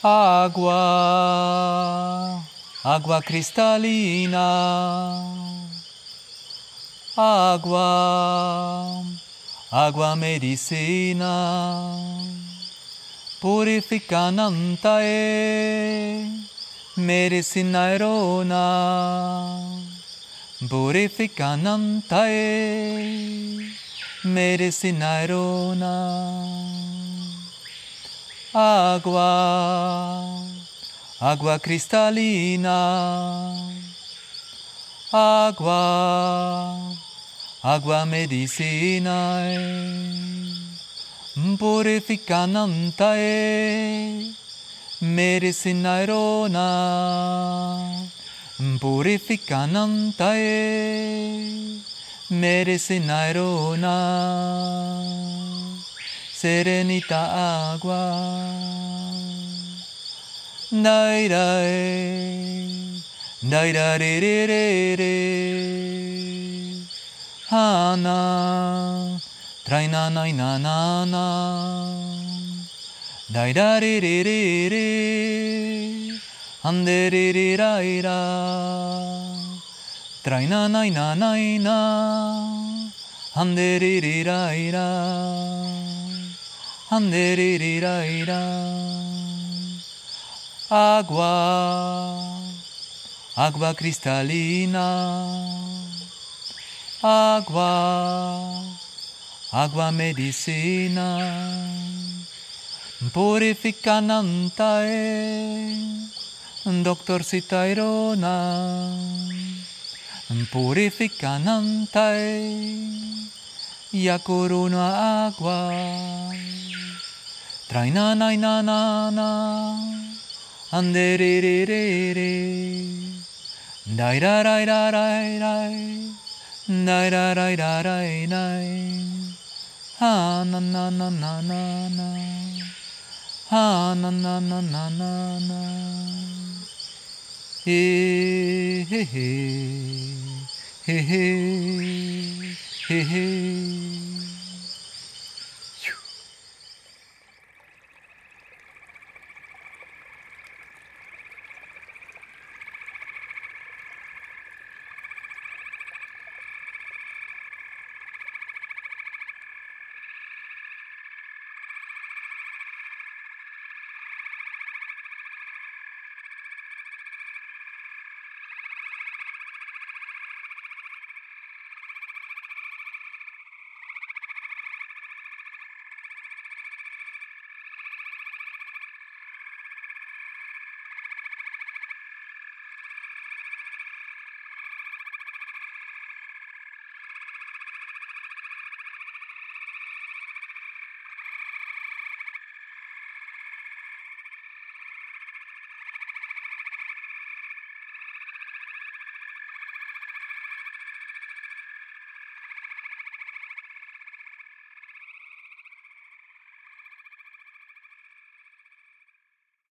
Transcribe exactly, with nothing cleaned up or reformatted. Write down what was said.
Agua, agua cristalina, agua, agua medicina, purificanantae, medicina erona, purificanantae, medicina erona. Agua, agua cristalina, agua, agua medicina, purificanantae, medicina erona, purificanantae, medicina erona. Serenita agua, dai dai, dai da re re re re, hana, traina na na na na, dai da re re re re, ande re re ra ra, traina na na na na, ande re re ra ra. Agua, agua cristalina, agua, agua medicina, purificanantae, doctorcita erona, purificanantae, ya corona agua. Trai na na na na na, ande re re re re, dai da dai da dai dai, dai da dai da dai dai, ha na na na na na na, ha na na na na na na, he he he he he he.